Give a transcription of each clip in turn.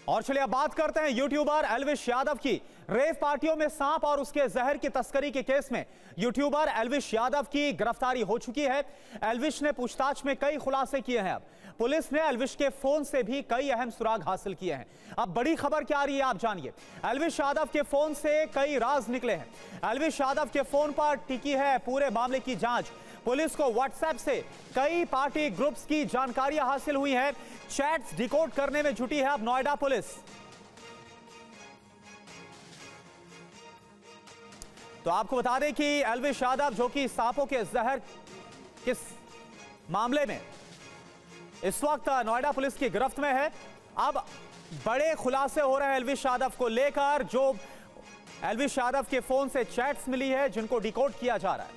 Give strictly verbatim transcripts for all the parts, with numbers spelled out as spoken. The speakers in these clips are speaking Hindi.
और चलिए अब बात करते हैं यूट्यूबर एल्विश यादव की। रेव पार्टियों में सांप और उसके जहर की तस्करी के केस में यूट्यूबर एल्विश यादव की गिरफ्तारी हो चुकी है। एल्विश ने पूछताछ में कई खुलासे किए हैं। अब पुलिस ने एल्विश के फोन से भी कई अहम सुराग हासिल किए हैं। अब बड़ी खबर क्या आ रही है आप जानिए। एल्विश यादव के फोन से कई राज निकले हैं। एल्विश यादव के फोन पर टिकी है पूरे मामले की जांच। पुलिस को व्हाट्सएप से कई पार्टी ग्रुप्स की जानकारियां हासिल हुई हैं। चैट्स डिकोड करने में जुटी है अब नोएडा पुलिस। तो आपको बता दें कि एल्विश यादव जो कि सांपों के जहर किस मामले में इस वक्त नोएडा पुलिस की गिरफ्त में है। अब बड़े खुलासे हो रहे हैं एल्विश यादव को लेकर। जो एल्विश यादव के फोन से चैट्स मिली है जिनको डिकोड किया जा रहा है।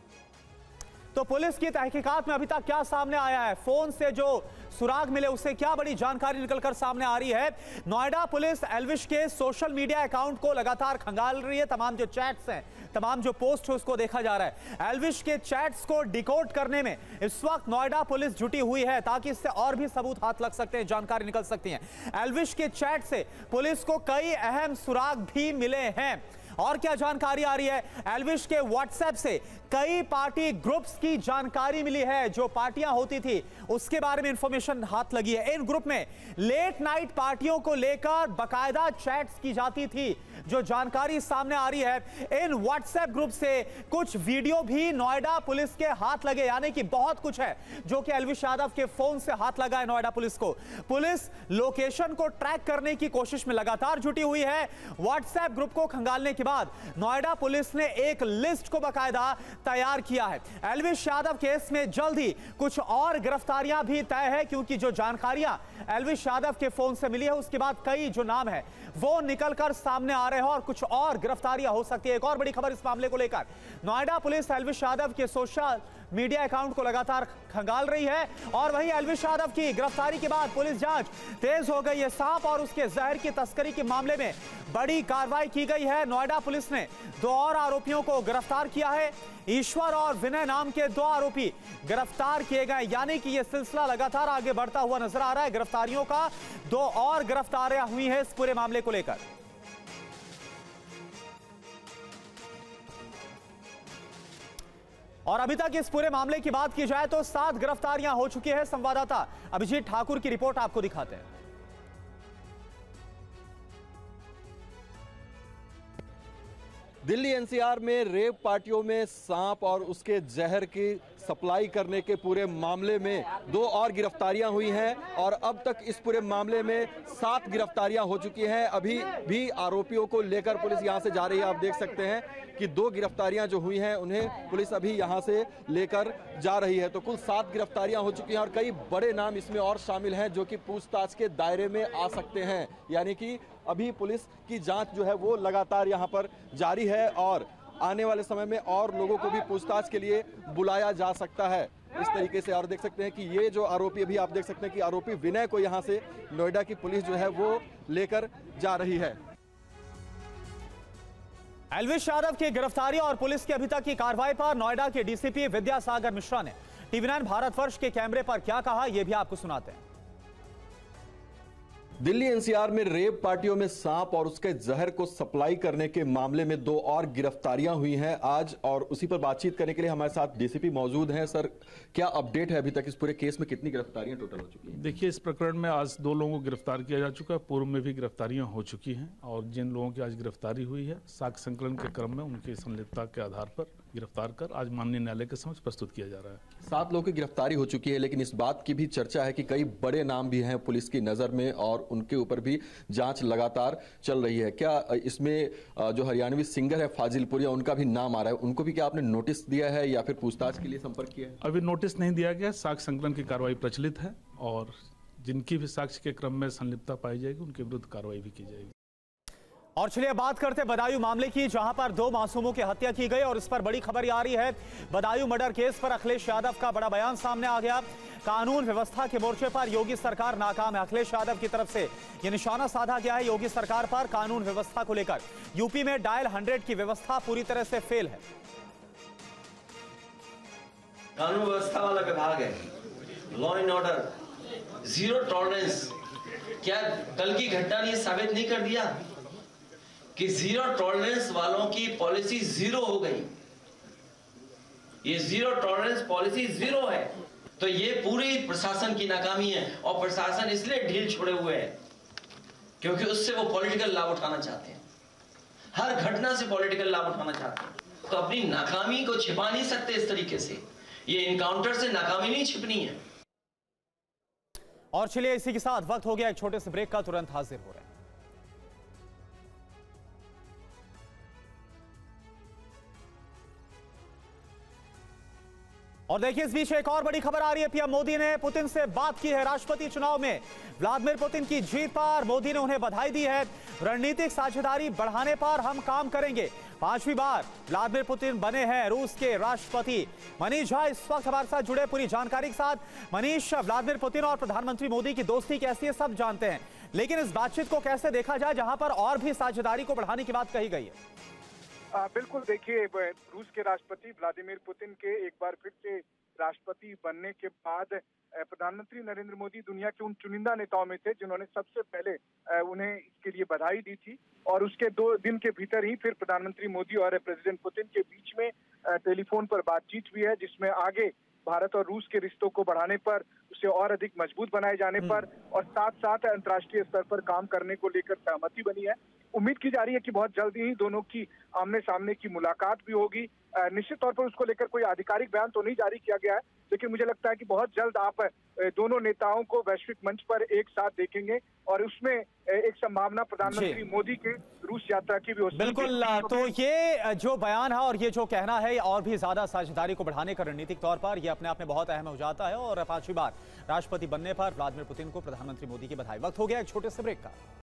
तो पुलिस की तहकीकात में अभी तक क्या सामने आया है, फोन से जो सुराग मिले उससे क्या बड़ी जानकारी निकलकर सामने आ रही है। नोएडा पुलिस एल्विश के सोशल मीडिया अकाउंट को लगातार खंगाल रही है। तमाम जो चैट्स हैं, तमाम जो पोस्ट है उसको देखा जा रहा है। एल्विश के चैट्स को डिकोड करने में इस वक्त नोएडा पुलिस जुटी हुई है ताकि इससे और भी सबूत हाथ लग सकते हैं, जानकारी निकल सकती है। एल्विश के चैट से पुलिस को कई अहम सुराग भी मिले हैं। और क्या जानकारी आ रही है, एल्विश के व्हाट्सएप से कई पार्टी ग्रुप्स की जानकारी मिली है। जो पार्टियां होती थी उसके बारे में इंफॉर्मेशन हाथ लगी है। इन ग्रुप में लेट नाइट पार्टियों को लेकर बकायदा चैट्स की जाती थी। जो जानकारी सामने आ रही है, इन व्हाट्सएप ग्रुप से कुछ वीडियो भी नोएडा पुलिस के हाथ लगे। यानी कि बहुत कुछ है जो कि एल्विश यादव के फोन से हाथ लगा है नोएडा पुलिस को। पुलिस लोकेशन को ट्रैक करने की कोशिश में लगातार जुटी हुई है। व्हाट्सएप ग्रुप को खंगालने के बाद नोएडा पुलिस ने एक लिस्ट को बकायदा तैयार किया है। एल्विश यादव केस में जल्द ही कुछ और गिरफ्तारियां भी तय है, क्योंकि जो जानकारियां एल्विश यादव के फोन से मिली है उसके बाद कई जो नाम है वो निकलकर सामने आ रहे हैं और कुछ और गिरफ्तारियां हो सकती है। एक और बड़ी खबर इस मामले को लेकर, नोएडा पुलिस एल्विश यादव के सोशल मीडिया अकाउंट को लगातार खंगाल रही है। और वहीं एल्विश यादव की गिरफ्तारी के बाद पुलिस जांच तेज हो गई है। सांप और उसके जहर की तस्करी के मामले में बड़ी कार्रवाई की गई है। नोएडा पुलिस ने दो और आरोपियों को गिरफ्तार किया है। ईश्वर और विनय नाम के दो आरोपी गिरफ्तार किए गए। यानी कि यह सिलसिला लगातार आगे बढ़ता हुआ नजर आ रहा है। गिरफ्तारियों का दो और गिरफ्तारियां हुई हैं इस पूरे मामले को लेकर। और अभी तक इस पूरे मामले की बात की जाए तो सात गिरफ्तारियां हो चुकी है। संवाददाता अभिजीत ठाकुर की रिपोर्ट आपको दिखाते हैं। दिल्ली एनसीआर में रेव पार्टियों में सांप और उसके जहर की सप्लाई करने के पूरे मामले में दो और गिरफ्तारियां हुई हैं और अब तक इस पूरे मामले में सात गिरफ्तारियां हो चुकी हैं। अभी भी आरोपियों को लेकर पुलिस यहां से जा रही है। आप देख सकते हैं कि दो गिरफ्तारियां जो हुई हैं उन्हें पुलिस अभी यहां से लेकर जा रही है। तो कुल सात गिरफ्तारियां हो चुकी हैं और कई बड़े नाम इसमें और शामिल हैं जो कि पूछताछ के दायरे में आ सकते हैं। यानी कि अभी पुलिस की जांच जो है वो लगातार यहां पर जारी है और आने वाले समय में और लोगों को भी पूछताछ के लिए बुलाया जा सकता है इस तरीके से। और देख सकते हैं कि ये जो आरोपी, अभी आप देख सकते हैं कि आरोपी विनय को यहां से नोएडा की पुलिस जो है वो लेकर जा रही है। एल्विश यादव की गिरफ्तारी और पुलिस की अभी तक की कार्रवाई पर नोएडा के डीसीपी विद्यासागर मिश्रा ने टीवी नाइन भारतवर्ष के कैमरे पर क्या कहा, यह भी आपको सुनाते हैं। दिल्ली एनसीआर में रेव पार्टियों में सांप और उसके जहर को सप्लाई करने के मामले में दो और गिरफ्तारियां हुई हैं आज, और उसी पर बातचीत करने के लिए हमारे साथ डीसीपी मौजूद हैं। सर, क्या अपडेट है अभी तक इस पूरे केस में, कितनी गिरफ्तारियां टोटल हो चुकी हैं? देखिए, इस प्रकरण में आज दो लोगों को गिरफ्तार किया जा चुका है। पूर्व में भी गिरफ्तारियां हो चुकी हैं और जिन लोगों की आज गिरफ्तारी हुई है साक्ष्य संकलन के क्रम में उनकी संलिप्तता के आधार पर गिरफ्तार कर आज माननीय न्यायालय के समक्ष प्रस्तुत किया जा रहा है। सात लोगों की गिरफ्तारी हो चुकी है, लेकिन इस बात की भी चर्चा है कि कई बड़े नाम भी हैं पुलिस की नजर में और उनके ऊपर भी जांच लगातार चल रही है। क्या इसमें जो हरियाणवी सिंगर है फाजिलपुरिया, उनका भी नाम आ रहा है, उनको भी क्या आपने नोटिस दिया है या फिर पूछताछ के लिए संपर्क किया है? अभी नोटिस नहीं दिया गया। साक्ष्य संकलन की कार्रवाई प्रचलित है और जिनकी भी साक्ष्य के क्रम में संलिप्तता पाई जाएगी उनके विरुद्ध कार्रवाई भी की जाएगी। और चलिए बात करते हैं बदायूं मामले की, जहां पर दो मासूमों की हत्या की गई और इस पर बड़ी खबर आ रही है। बदायूं मर्डर केस पर अखिलेश यादव का बड़ा बयान सामने आ गया। कानून व्यवस्था के मोर्चे पर योगी सरकार नाकाम है। अखिलेश यादव की तरफ से यह निशाना साधा गया है योगी सरकार पर कानून व्यवस्था को लेकर। यूपी में डायल हंड्रेड की व्यवस्था पूरी तरह से फेल है। कानून व्यवस्था वाला विभाग है, law and order, zero tolerance क्या कल की घटना ने साबित नहीं कर दिया कि जीरो टॉलरेंस वालों की पॉलिसी जीरो हो गई? ये जीरो टॉलरेंस पॉलिसी जीरो है। तो ये पूरी प्रशासन की नाकामी है, और प्रशासन इसलिए ढील छोड़े हुए है क्योंकि उससे वो पॉलिटिकल लाभ उठाना चाहते हैं, हर घटना से पॉलिटिकल लाभ उठाना चाहते हैं। तो अपनी नाकामी को छिपा नहीं सकते इस तरीके से। ये इनकाउंटर से नाकामी नहीं छिपनी है। और चलिए इसी के साथ वक्त हो गया एक छोटे से ब्रेक का, तुरंत हाजिर हो रहे हैं। और देखिए इस बीच एक और बड़ी खबर आ रही है। पीएम मोदी ने पुतिन से बात की है राष्ट्रपति चुनाव में व्लादिमीर पुतिन की जीत पर। मोदी ने उन्हें बधाई दी है। रणनीतिक साझेदारी बढ़ाने पर हम काम करेंगे। पांचवी बार व्लादिमीर पुतिन बने हैं रूस के राष्ट्रपति। मनीष झा इस वक्त हमारे साथ जुड़े पूरी जानकारी के साथ। मनीष, व्लादिमीर पुतिन और प्रधानमंत्री मोदी की दोस्ती कैसी है सब जानते हैं, लेकिन इस बातचीत को कैसे देखा जाए जहां पर और भी साझेदारी को बढ़ाने की बात कही गई है? आ, बिल्कुल, देखिए रूस के राष्ट्रपति व्लादिमीर पुतिन के एक बार फिर से राष्ट्रपति बनने के बाद प्रधानमंत्री नरेंद्र मोदी दुनिया के उन चुनिंदा नेताओं में थे जिन्होंने सबसे पहले उन्हें इसके लिए बधाई दी थी। और उसके दो दिन के भीतर ही फिर प्रधानमंत्री मोदी और प्रेसिडेंट पुतिन के बीच में टेलीफोन पर बातचीत हुई है, जिसमें आगे भारत और रूस के रिश्तों को बढ़ाने पर, उसे और अधिक मजबूत बनाए जाने पर और साथ साथ अंतर्राष्ट्रीय स्तर पर काम करने को लेकर सहमति बनी है। उम्मीद की जा रही है कि बहुत जल्द ही दोनों की आमने सामने की मुलाकात भी होगी। निश्चित तौर पर उसको लेकर कोई आधिकारिक बयान तो नहीं जारी किया गया है, लेकिन मुझे लगता है कि बहुत जल्द आप दोनों नेताओं को वैश्विक मंच पर एक साथ देखेंगे और उसमें एक संभावना प्रधानमंत्री मोदी के रूस यात्रा की भी हो सकती है। बिल्कुल, तो ये जो बयान है और ये जो कहना है और भी ज्यादा साझेदारी को बढ़ाने का रणनीतिक तौर पर ये अपने आप में बहुत अहम हो जाता है। और पांचवी बार राष्ट्रपति बनने पर व्लादिमीर पुतिन को प्रधानमंत्री मोदी की बधाई। वक्त हो गया एक छोटे से ब्रेक का।